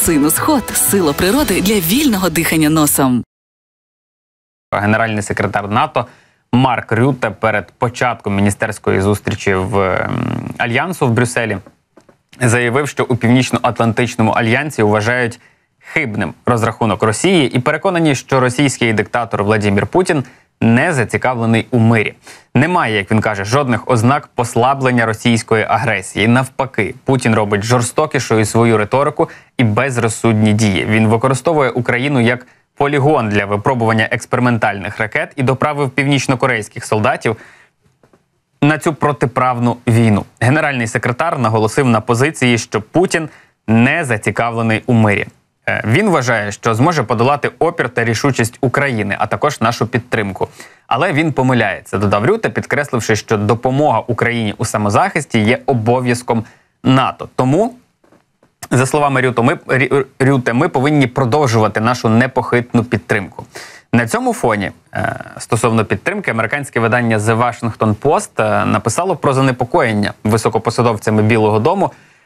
Синус Хот – сила природи для вільного дихання носом. Генеральний секретар НАТО Марк Рютте перед початком міністерської зустрічі в Альянсу в Брюсселі заявив, що у Північно-Атлантичному альянсі вважають хибним розрахунок Росії і переконані, що російський диктатор Владимир Путін не зацікавлений у мирі. Немає, як він каже, жодних ознак послаблення російської агресії. Навпаки, Путін робить жорстокішою свою риторику і безрозсудні дії. Він використовує Україну як полігон для випробування експериментальних ракет і доправив північнокорейських солдатів на цю протиправну війну. Генеральний секретар наголосив на позиції, що Путін не зацікавлений у мирі. Він вважає, що зможе подолати опір та рішучість України, а також нашу підтримку. Але він помиляється, додав Рютте, підкресливши, що допомога Україні у самозахисті є обов'язком НАТО. Тому, за словами Рютте, ми повинні продовжувати нашу непохитну підтримку. На цьому фоні, стосовно підтримки, американське видання The Washington Post написало про занепокоєння високопосадовцями Білого дому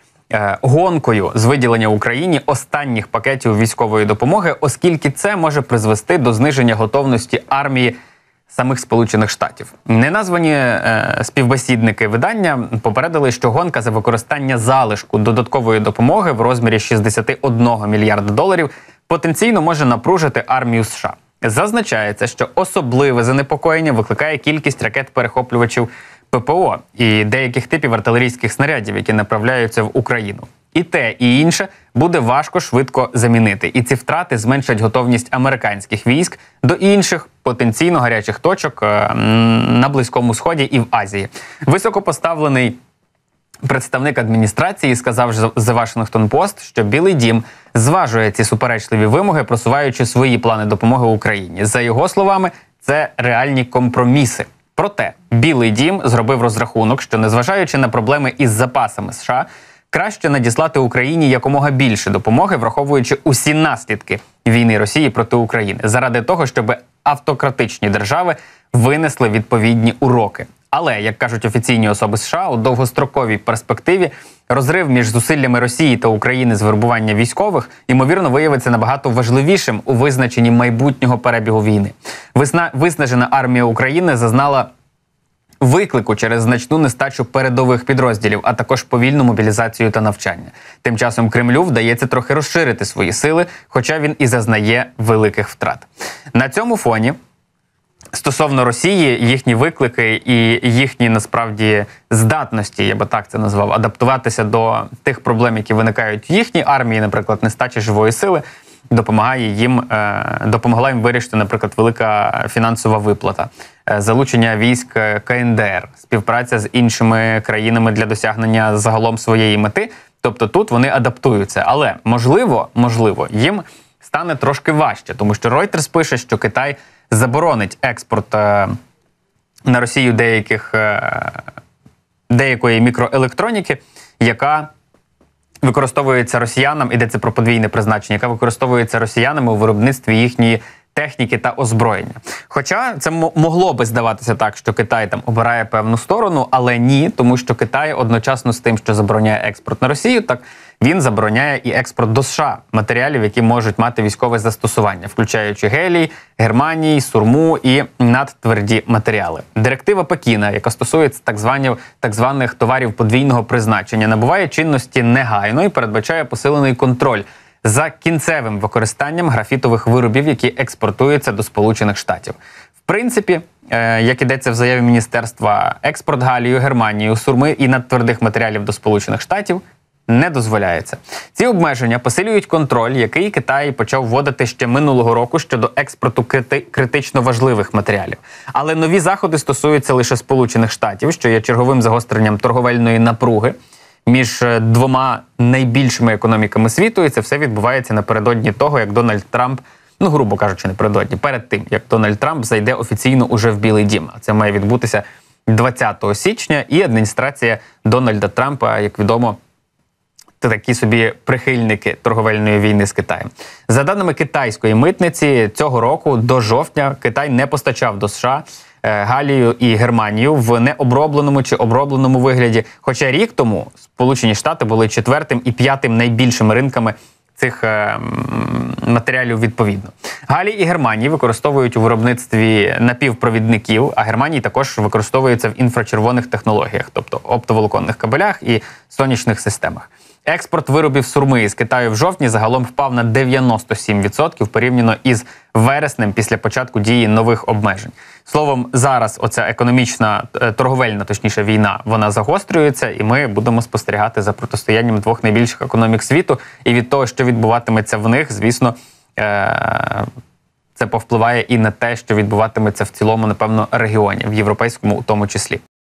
гонкою з виділення Україні останніх пакетів військової допомоги, оскільки це може призвести до зниження готовності армії самих Сполучених Штатів. Неназвані співбесідники видання попередили, що гонка за використання залишку додаткової допомоги в розмірі 61 мільярда доларів потенційно може напружити армію США. Зазначається, що особливе занепокоєння викликає кількість ракет-перехоплювачів ППО і деяких типів артилерійських снарядів, які направляються в Україну. І те, і інше буде важко швидко замінити. І ці втрати зменшать готовність американських військ до інших потенційно гарячих точок на Близькому Сході і в Азії. Високопоставлений представник адміністрації сказав The Washington Post, що Білий дім зважує ці суперечливі вимоги, просуваючи свої плани допомоги Україні. За його словами, це реальні компроміси. Проте Білий дім зробив розрахунок, що, незважаючи на проблеми із запасами США, краще надіслати Україні якомога більше допомоги, враховуючи усі наслідки війни Росії проти України, заради того, щоб автократичні держави винесли відповідні уроки. Але, як кажуть офіційні особи США, у довгостроковій перспективі розрив між зусиллями Росії та України з вербування військових, ймовірно, виявиться набагато важливішим у визначенні майбутнього перебігу війни. Виснажена армія України зазнала виклику через значну нестачу передових підрозділів, а також повільну мобілізацію та навчання. Тим часом Кремлю вдається трохи розширити свої сили, хоча він і зазнає великих втрат. На цьому фоні стосовно Росії, їхні виклики і їхні, насправді, здатності, я би так це назвав, адаптуватися до тих проблем, які виникають в їхній армії, наприклад, нестача живої сили, допомогла їм вирішити, наприклад, велика фінансова виплата, залучення військ КНДР, співпраця з іншими країнами для досягнення загалом своєї мети. Тобто тут вони адаптуються. Але, можливо, їм стане трошки важче, тому що Reuters пише, що Китай заборонить експорт на Росію деякої мікроелектроніки, яка використовується росіянам, йдеться про подвійне призначення, яка використовується росіянами у виробництві їхньої техніки та озброєння. Хоча це могло би здаватися так, що Китай там обирає певну сторону, але ні, тому що Китай одночасно з тим, що забороняє експорт на Росію, так він забороняє і експорт до США матеріалів, які можуть мати військове застосування, включаючи гелій, германій, сурму і надтверді матеріали. Директива Пекіна, яка стосується так званих товарів подвійного призначення, набуває чинності негайно і передбачає посилений контроль за кінцевим використанням графітових виробів, які експортуються до Сполучених Штатів. В принципі, як ідеться в заяві міністерства, експорт галію, германію, сурми і надтвердих матеріалів до Сполучених Штатів не дозволяється. Ці обмеження посилюють контроль, який Китай почав вводити ще минулого року щодо експорту критично важливих матеріалів. Але нові заходи стосуються лише Сполучених Штатів, що є черговим загостренням торговельної напруги між двома найбільшими економіками світу, і це все відбувається напередодні того, як Дональд Трамп, грубо кажучи, напередодні, перед тим, як Дональд Трамп зайде офіційно уже в Білий дім. А це має відбутися 20 січня, і адміністрація Дональда Трампа, як відомо, такі собі прихильники торговельної війни з Китаєм. За даними китайської митниці, цього року до жовтня Китай не постачав до США Галію і Германію в необробленому чи обробленому вигляді. Хоча рік тому Сполучені Штати були 4-м і 5-м найбільшими ринками цих матеріалів відповідно. Галлій і Германій використовують у виробництві напівпровідників, а Германії також використовується в інфрачервоних технологіях, тобто оптоволоконних кабелях і сонячних системах. Експорт виробів сурми із Китаю в жовтні загалом впав на 97% порівняно із вереснем після початку дії нових обмежень. Словом, зараз оця економічна, торговельна, точніше, війна, вона загострюється, і ми будемо спостерігати за протистоянням двох найбільших економік світу. І від того, що відбуватиметься в них, звісно, це повпливає і на те, що відбуватиметься в цілому, напевно, регіоні, в європейському у тому числі.